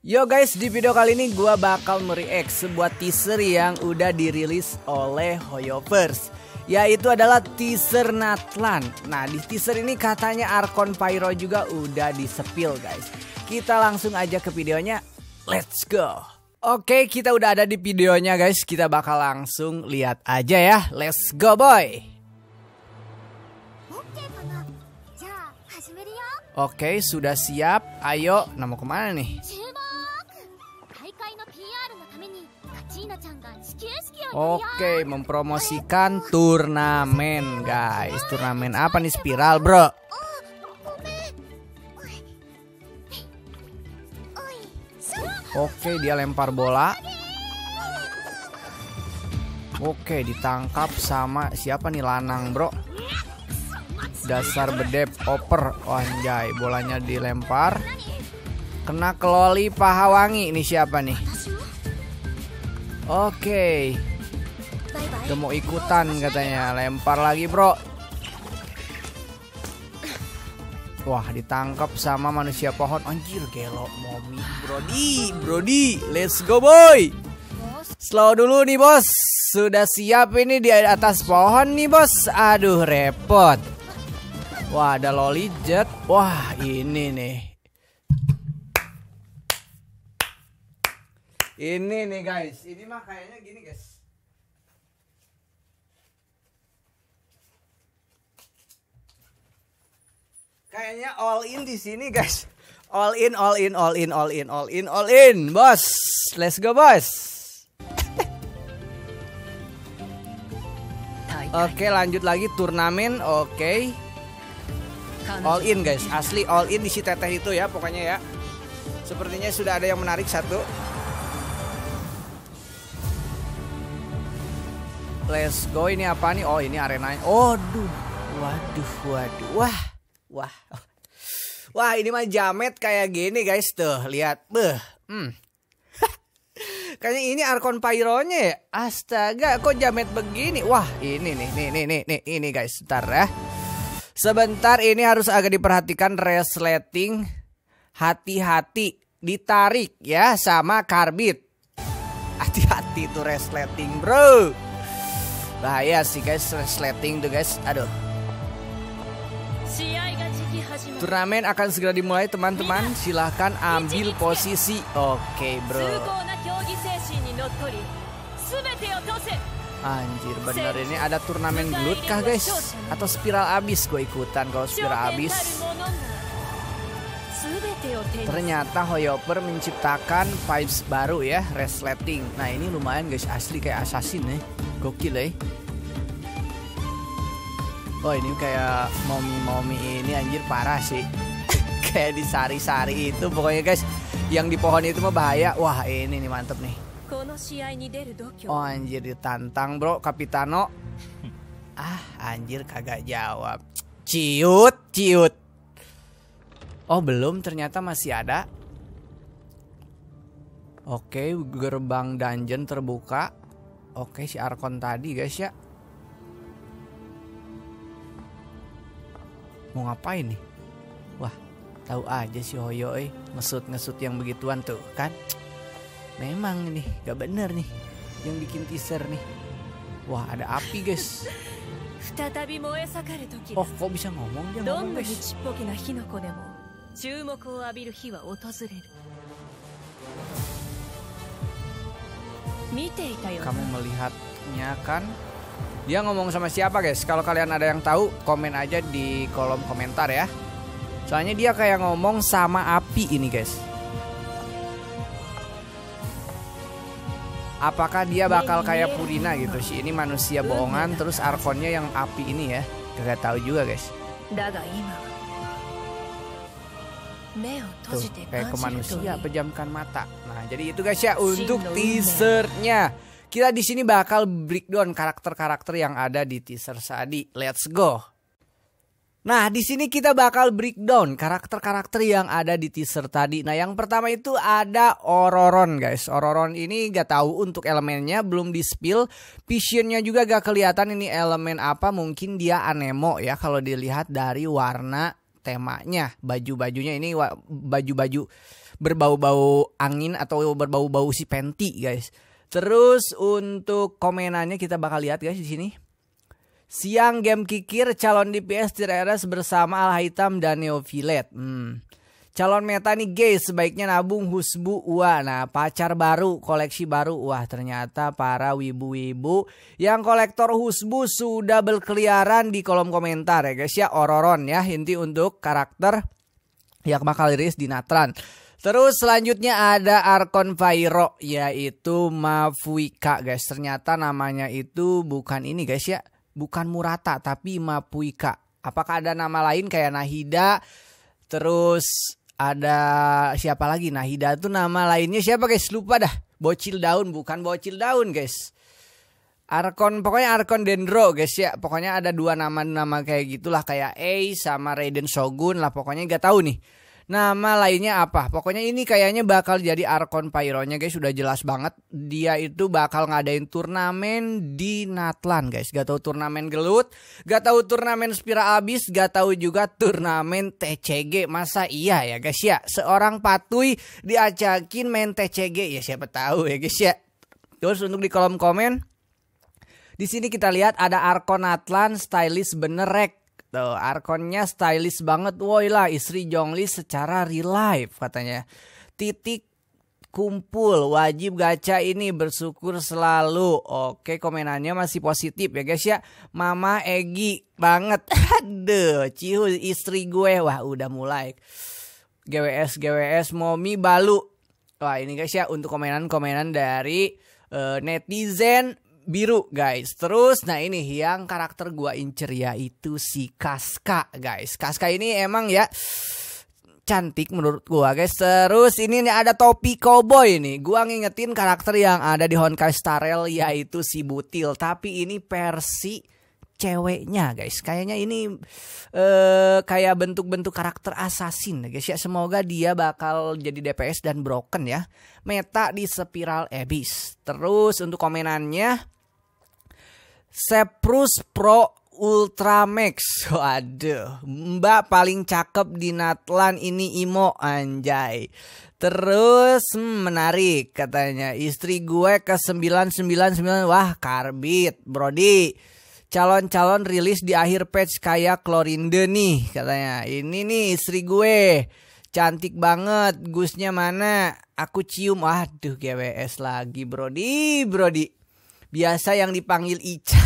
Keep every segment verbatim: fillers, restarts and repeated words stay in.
Yo guys, di video kali ini gua bakal mereact sebuah teaser yang udah dirilis oleh Hoyoverse, yaitu adalah teaser Natlan. Nah, di teaser ini katanya Archon Pyro juga udah di-spill guys. Kita langsung aja ke videonya. Let's go. Oke, kita udah ada di videonya guys. Kita bakal langsung lihat aja ya. Let's go boy. Oke, sudah siap. Ayo, nah mau kemana nih? Oke, mempromosikan turnamen guys. Turnamen apa nih, spiral bro? Oke, dia lempar bola. Oke, ditangkap sama siapa nih, Lanang bro? Dasar bedep oper. Oh, anjay, bolanya dilempar. Kena ke Loli Pahawangi. Ini siapa nih? Oke, udah mau ikutan katanya. Lempar lagi bro. Wah, ditangkap sama manusia pohon. Anjir, gelo momi. Brody, Brody, let's go boy. Slow dulu nih bos. Sudah siap ini di atas pohon nih bos. Aduh, repot. Wah, ada Loli Jet. Wah, ini nih. Ini nih guys. Ini mah kayaknya gini guys. Kayaknya all in di sini guys. All in, all in, all in, all in, all in, all in, bos. Let's go bos. Oke, lanjut lagi turnamen. Oke, all in guys. Asli all in di si teteh itu ya pokoknya ya. Sepertinya sudah ada yang menarik satu. Let's go. Ini apa nih? Oh, ini arenanya. Oh, duh. Waduh, waduh. Wah. Wah. Wah, ini mah jamet kayak gini guys tuh. Lihat. Beuh. Hmm. Kayaknya ini Archon Pyro-nya ya. Astaga, kok jamet begini? Wah, ini nih, nih, nih, nih, nih, ini guys. Bentar ya. Sebentar, ini harus agak diperhatikan resleting. Hati-hati ditarik ya sama karbit. Hati-hati tuh resleting, bro. Bahaya sih guys, resleting tuh guys. Aduh. Turnamen akan segera dimulai teman-teman. Silahkan ambil posisi. Oke bro. Anjir, bener ini ada turnamen gelut kah guys? Atau spiral abis? Gue ikutan kalau spiral abis. Ternyata Hoyover menciptakan vibes baru ya, resleting. Nah ini lumayan guys, asli kayak assassin nih. Gokil ya. Oh, ini kayak momi-momi ini anjir parah sih. Kayak di sari-sari itu pokoknya guys. Yang di pohon itu mah bahaya. Wah, ini nih mantep nih. Oh anjir, ditantang bro Kapitano. Ah anjir, kagak jawab. Ciut, ciut. Oh belum, ternyata masih ada. Oke, gerbang dungeon terbuka. Oke, si Archon tadi guys ya. Mau ngapain nih? Wah, tahu aja si Hoyo eh ngesut-ngesut yang begituan tuh kan. Memang ini gak bener nih yang bikin teaser nih. Wah, ada api guys. Oh, kok bisa ngomong dia ngomong guys. Kamu melihatnya kan? Dia ngomong sama siapa guys? Kalau kalian ada yang tahu, komen aja di kolom komentar ya. Soalnya dia kayak ngomong sama api ini guys. Apakah dia bakal kayak Purina gitu sih? Ini manusia bohongan, terus Archonnya yang api ini ya. Gak tahu juga guys. Tuh, kayak ke manusia, pejamkan mata. Nah, jadi itu guys ya untuk teasernya. Kita di sini bakal breakdown karakter-karakter yang ada di teaser tadi. Let's go. Nah, di sini kita bakal breakdown karakter-karakter yang ada di teaser tadi. Nah, yang pertama itu ada Ororon guys. Ororon ini gak tahu untuk elemennya, belum di-spill. Visionnya juga gak kelihatan ini elemen apa. Mungkin dia Anemo ya kalau dilihat dari warna temanya. Baju-bajunya ini baju-baju berbau-bau angin atau berbau-bau si Penti guys. Terus untuk komenannya kita bakal lihat guys di sini. Siang game kikir calon D P S T-Reres bersama Al Hitam dan Neophilet. Hmm. Calon meta nih guys, sebaiknya nabung husbu. Wah, nah pacar baru, koleksi baru. Wah, ternyata para wibu-wibu yang kolektor husbu sudah berkeliaran di kolom komentar ya guys ya. Ororon ya, inti untuk karakter yang bakal rilis di Natlan. Terus selanjutnya ada Arkon Pyro, yaitu Mafuika guys. Ternyata namanya itu bukan ini guys ya, bukan Murata tapi Mafuika. Apakah ada nama lain kayak Nahida? Terus ada siapa lagi? Nahida tuh nama lainnya siapa guys? Lupa dah. Bocil daun, bukan bocil daun guys. Arkon, pokoknya Arkon Dendro guys ya. Pokoknya ada dua nama-nama kayak gitulah, kayak A sama Raiden Shogun lah. Pokoknya gak tahu nih nama lainnya apa. Pokoknya ini kayaknya bakal jadi Arkon Pyro-nya guys. Sudah jelas banget. Dia itu bakal ngadain turnamen di Natlan guys. Gak tahu turnamen gelut, gak tahu turnamen Spira Abyss, gak tahu juga turnamen T C G. Masa iya ya guys ya, seorang Patuy diajakin main T C G, ya siapa tahu ya guys ya. Terus untuk di kolom komen, di sini kita lihat ada Arkon Natlan stylish bener rek. Tuh, Arkonnya stylish banget. Woi lah, istri Zhongli secara real life katanya. Titik kumpul, wajib gacha ini, bersyukur selalu. Oke, komenannya masih positif ya guys ya. Mama Egi banget. Aduh, cihu istri gue. Wah, udah mulai. G W S G W S Momi Balu. Wah, ini guys ya untuk komenan-komenan dari uh, netizen biru guys. Terus nah ini yang karakter gua incer yaitu si Casca guys. Casca ini emang ya cantik menurut gua guys. Terus ini nih ada topi cowboy nih. Gua ngingetin karakter yang ada di Honkai Star Rail yaitu si Butil. Tapi ini versi ceweknya guys. Kayaknya ini eh, kayak bentuk-bentuk karakter assassin guys ya. Semoga dia bakal jadi D P S dan broken ya. Meta di Spiral Abyss. Terus untuk komenannya, Seprus Pro Ultramax. Waduh, Mbak paling cakep di Natlan ini Imo anjay. Terus hmm, menarik katanya. Istri gue ke sembilan sembilan sembilan. Wah, karbit Brody. Calon-calon rilis di akhir patch kayak Chlorinde nih katanya. Ini nih istri gue. Cantik banget. Gusnya mana? Aku cium. Aduh, G W S lagi Brody, Brody. Biasa yang dipanggil Ica.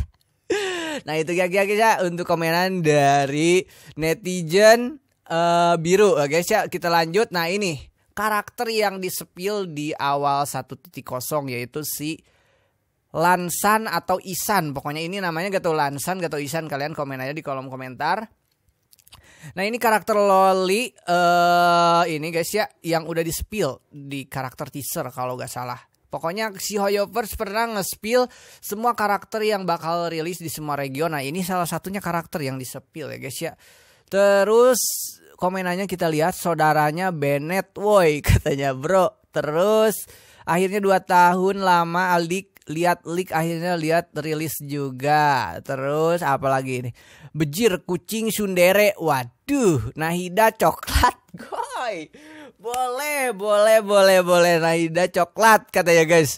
Nah itu ya guys ya untuk komenan dari netizen uh, biru guys ya. Kita lanjut. Nah ini karakter yang di-spill di awal satu titik nol yaitu si Lansan atau Isan. Pokoknya ini namanya gak tau Lansan gak tau Isan. Kalian komen aja di kolom komentar. Nah ini karakter Loli uh, ini guys ya yang udah di-spill di karakter teaser kalau gak salah. Pokoknya si Hoyoverse pernah nge-spill semua karakter yang bakal rilis di semua region. Nah ini salah satunya karakter yang di-spill ya guys ya. Terus komenannya kita lihat saudaranya Bennett. Woi katanya bro. Terus akhirnya dua tahun lama Aldik lihat leak akhirnya lihat rilis juga. Terus apalagi ini? Bejir kucing sundere. Waduh, Nahida coklat. Goy. Boleh, boleh, boleh, boleh. Nahida coklat katanya guys.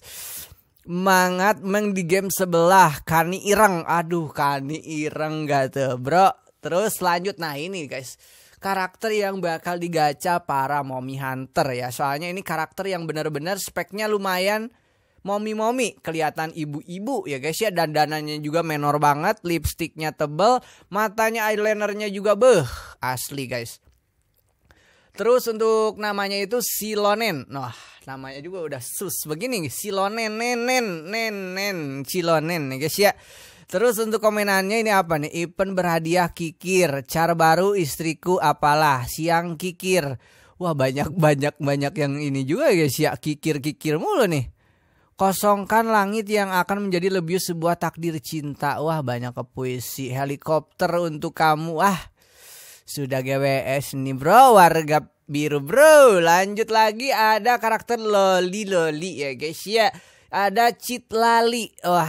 Mangat meng di game sebelah. Kani ireng. Aduh, Kani ireng gak tuh bro. Terus lanjut. Nah ini guys, karakter yang bakal digacha para mommy hunter ya. Soalnya ini karakter yang benar-benar speknya lumayan momi-momi. Kelihatan ibu-ibu ya guys ya. Dandanannya juga menor banget. Lipstiknya tebel. Matanya eyelinernya juga beh. Asli guys. Terus untuk namanya itu Silonen. Nah, namanya juga udah sus begini. Silonen, nenen, nenen, Silonen nih guys ya. Terus untuk komenannya ini apa nih? Event berhadiah kikir. Cara baru istriku apalah. Siang kikir. Wah banyak-banyak-banyak yang ini juga guys ya. Kikir-kikir mulu nih. Kosongkan langit yang akan menjadi lebih sebuah takdir cinta. Wah banyak ke puisi. Helikopter untuk kamu. Wah. Sudah G W S nih bro, warga biru bro. Lanjut lagi ada karakter Loli Loli ya guys ya. Ada Citlali. Wah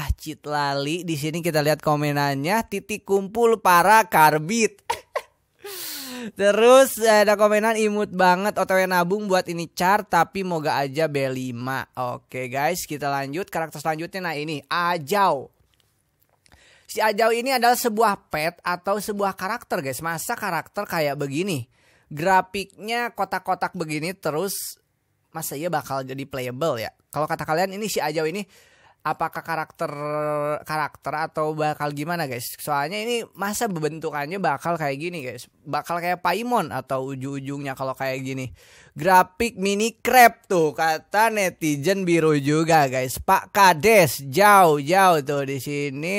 Citlali di sini kita lihat komenannya titik kumpul para karbit. Terus ada komenan imut banget, O T W nabung buat ini char tapi moga aja B lima. Oke guys, kita lanjut karakter selanjutnya. Nah ini Ajau. Si Ajau ini adalah sebuah pet atau sebuah karakter guys. Masa karakter kayak begini, grafiknya kotak-kotak begini terus, masa iya bakal jadi playable ya? Kalau kata kalian ini si Ajau ini apakah karakter karakter atau bakal gimana guys? Soalnya ini masa bentukannya bakal kayak gini guys, bakal kayak Paimon atau ujung-ujungnya kalau kayak gini. Grafik mini crab tuh kata netizen biru juga guys. Pak Kades jauh-jauh tuh di sini.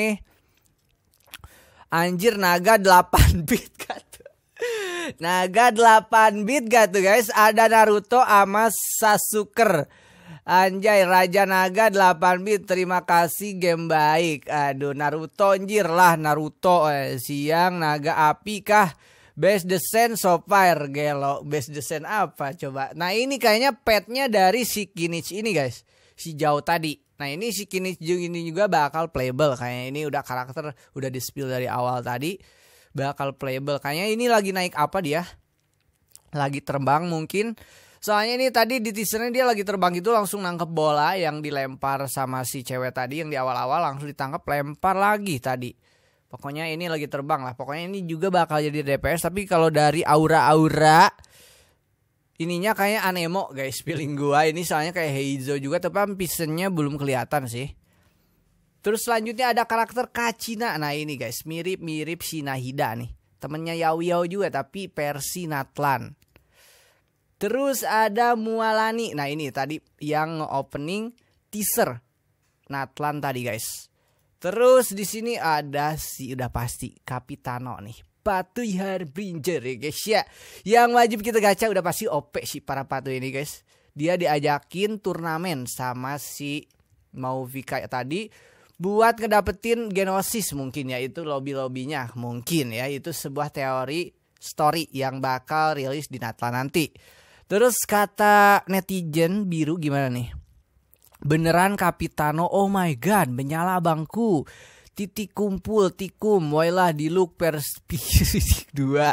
Anjir naga delapan bit kata. Naga delapan bit gak tuh guys? Ada Naruto sama Sasuke. Anjay, Raja Naga delapan bit, terima kasih game baik. Aduh, Naruto anjir lah, Naruto eh, siang naga api kah? Best Descent so far, gelo. Best Descent apa coba? Nah ini kayaknya petnya dari si Kinich ini guys, si Jauh tadi. Nah ini si Kinich ini juga bakal playable. Kayaknya ini udah karakter, udah di spill dari awal tadi. Bakal playable, kayaknya ini lagi naik apa dia? Lagi terbang mungkin. Soalnya ini tadi di teasernya dia lagi terbang gitu langsung nangkep bola yang dilempar sama si cewek tadi yang di awal-awal langsung ditangkap lempar lagi tadi. Pokoknya ini lagi terbang lah. Pokoknya ini juga bakal jadi D P S tapi kalau dari aura-aura ininya kayak Anemo guys feeling gua ini soalnya kayak Heizo juga tapi visionnya belum kelihatan sih. Terus selanjutnya ada karakter Kachina. Nah ini guys mirip-mirip si Nahida nih. Temennya Yao Yao juga tapi versi Natlan. Terus ada Mualani. Nah ini tadi yang opening teaser Natlan tadi guys. Terus di sini ada si udah pasti Capitano nih. Patuy Harbinger ya guys ya. Yang wajib kita gacha udah pasti O P sih para patuy ini guys. Dia diajakin turnamen sama si Mauvika tadi buat ngedapetin Genosis mungkin ya, itu lobby-lobbynya mungkin ya. Itu sebuah teori story yang bakal rilis di Natlan nanti. Terus kata netizen biru gimana nih? Beneran Capitano, oh my god, menyala bangku. Titik kumpul, tikum, wailah di look perspektif dua.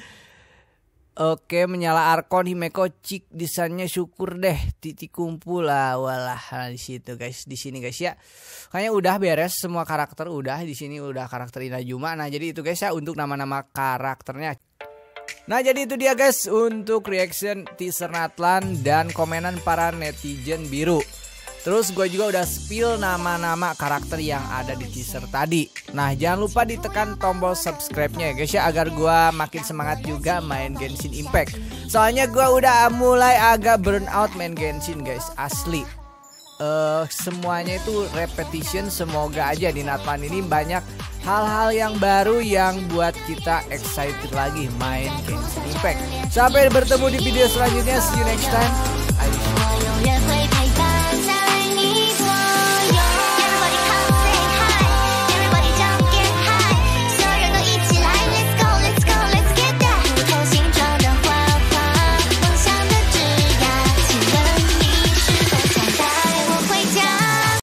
Oke, menyala Arkon, Himeko, Cik, desainnya syukur deh. Titik kumpul lah, walah nah, di situ guys, di sini guys ya. Kayaknya udah beres semua karakter udah di sini udah karakter Inazuma. Nah jadi itu guys ya untuk nama-nama karakternya. Nah jadi itu dia guys untuk reaction teaser Natlan dan komenan para netizen biru. Terus gue juga udah spill nama-nama karakter yang ada di teaser tadi. Nah jangan lupa ditekan tombol subscribe-nya ya guys ya agar gue makin semangat juga main Genshin Impact. Soalnya gue udah mulai agak burn out main Genshin guys, asli. Uh, semuanya itu repetition, semoga aja di Natlan ini banyak hal-hal yang baru yang buat kita excited lagi main Genshin Impact. Sampai bertemu di video selanjutnya, see you next time. Ayo.